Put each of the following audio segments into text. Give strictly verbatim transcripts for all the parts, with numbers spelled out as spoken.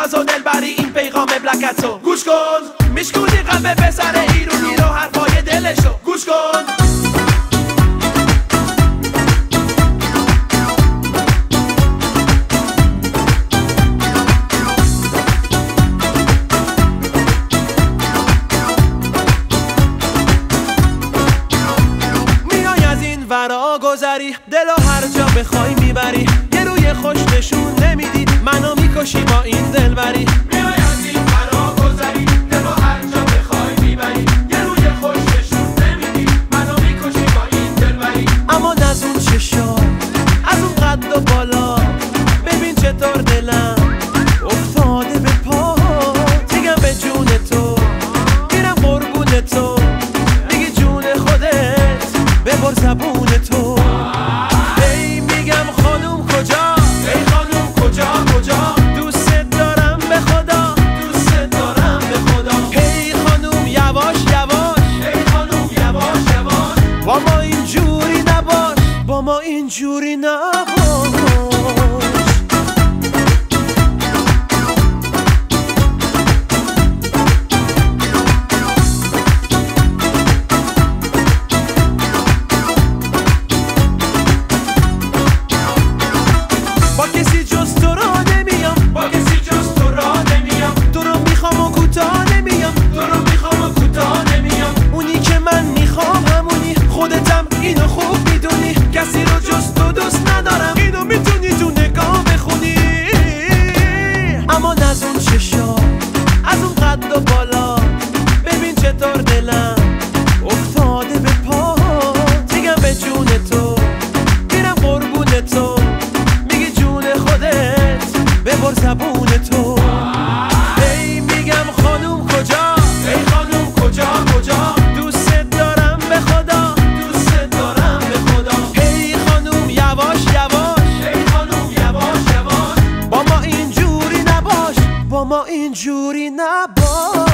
ناز و دلبری این پیغام بلکتو گوش کن، میشکونی قلب پسر ایرونی رو حرفای دلشو گوش کن. ورا گذری دلو هر جا بخوای میبری، یه روی خوش نشون نمیدی منو میکشی با این دلبری. میای از این ورا گذری دلو هر جا بخوای میبری، یه روی خوش نشون نمیدی منو میکشی با این دلبری. اما نزون چشا از اون قد و بالا، ببین چطور دلم افتاده به پا. میگم به جون تو میرم قربون تو، میگی جون خودت ببر زبون تو. هی میگم خانوم کجا، ای خانوم کجا کجا، دوست دارم به خدا، دوست دارم به خدا. هی خانوم یواش یواش، ای خانوم یواش یواش، با ما اینجوری نباش، با ما اینجوری نباش. اینو خوب میدونی کسی رو جز تو دوست ندارم، اینو میتونی تو نگاه بخونی. اما نزون چشا از اون قد و بالا، ببین چطور دلم افتاده به پا. میگم به جون تو میرم قربون تو، میگی جون خودت ببر زبون تو. هی میگم خانوم کجا، ای خانوم کجا کجا، دوست دارم به خدا، دوست دارم به خدا. هی خانوم یواش یواش، ای خانوم یواش یواش، با ما اینجوری نباش، با ما اینجوری نباش.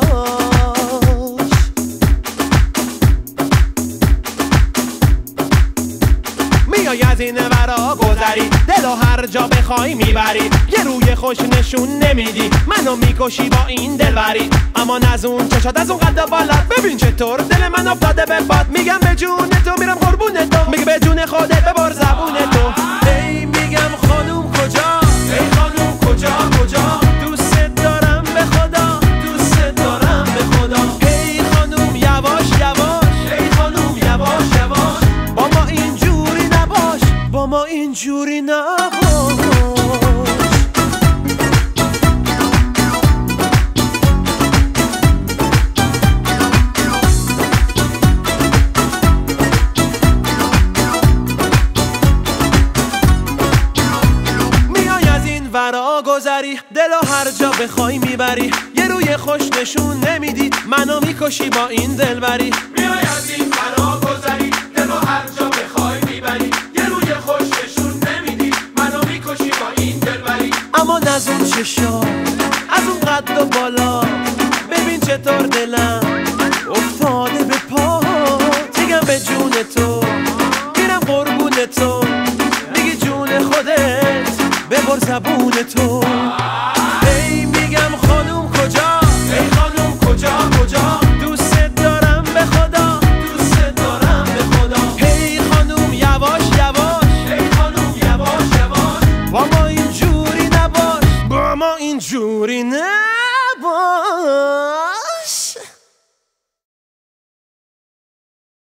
میای از این ورا گذری دلو هر جا بخوای میبری، یه روی خوش نشون نمیدی منو میکشی با این دلبری. اما نزون چشات از اون قد بالا، ببین چطور دل من افتاده به باد. میگم به جون تو میرم قربون تو، میگه به جون خودت ببر زبون تو. هی میگم خانوم کجا، ای خانوم کجا کجا، دوست دارم به خدا، دوست دارم به خدا. هی خانوم یواش یواش، ای خانوم یواش یواش، با ما اینجوری نباش، با ما اینجوری نباش. ورا گذری دلو هر جا بخوای میبری، یه روی خوش نشون نمیدی منو میکشی با این دلبری. میای از این ورا گذری دلو هر جا بخوای میبری، یه روی خوش نشون نمیدی منو میکشی با این دلبری. اما نزون چشا از اون قد و بالا، ببین چطور دلم افتاده به پا. میگم به جون تو میرم قربون تو، میگی جون خودت ببر زبون تو. هی میگم خانوم کجا، ای خانوم کجا کجا، دوست دارم به خدا، دوست دارم به خدا. هی خانوم یواش یواش، ای خانوم یواش یواش، با ما اینجوری نباش، با ما اینجوری نباش.